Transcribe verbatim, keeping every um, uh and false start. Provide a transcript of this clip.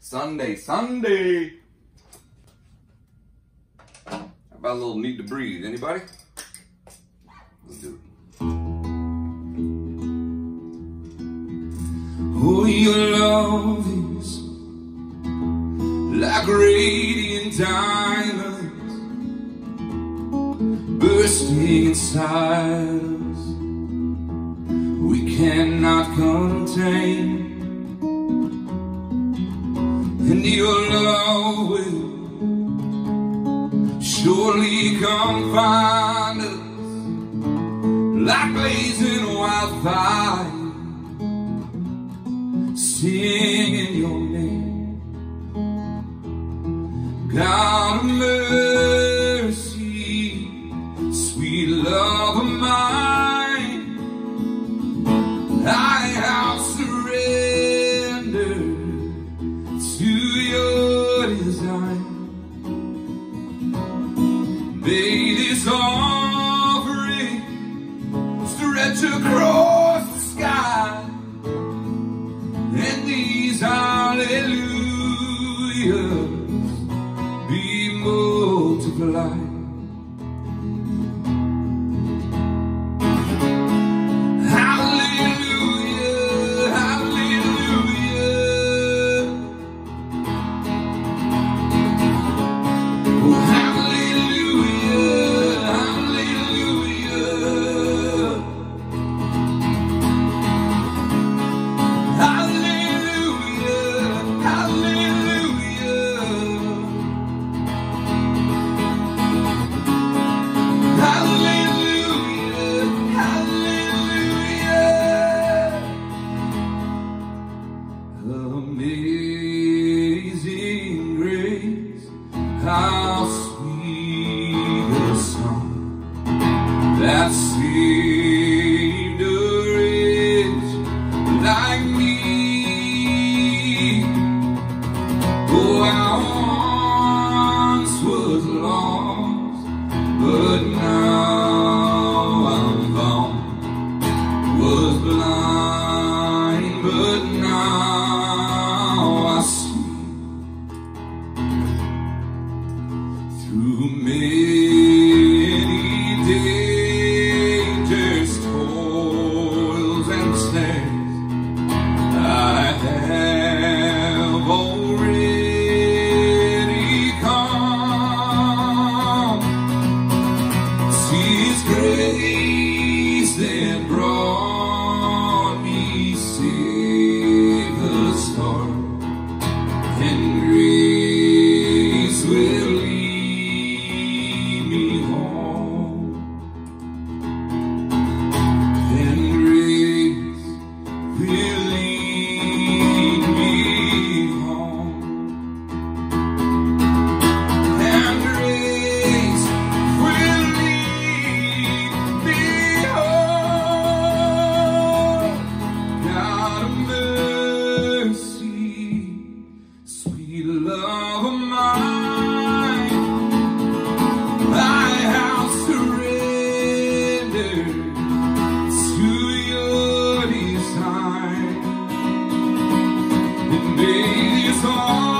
Sunday, Sunday. How about a little Need to Breathe? Anybody? Let's do it. Oh, your love is like radiant diamonds bursting inside us. We cannot contain, and your love will surely come find us like blazing wildfire, singing your name. God of mercy, sweet love of mine, I have surrendered to your design. May this offering stretch across the sky, and these hallelujahs be multiplied. Hallelujah, hallelujah. Oh, hallelujah, hallelujah. Amazing grace, how sweet the song that saved a wretch like me. Oh, I once was lost, but now I'm found. Was blind, but now I see. Through many dangers, toils, and snares, I have already come. See His grace that brought me safe the start, and grace will lead me home, and grace will lead me home, and grace will lead me home. God of mercy, sweet love of mine, I have surrendered to your design, and may this all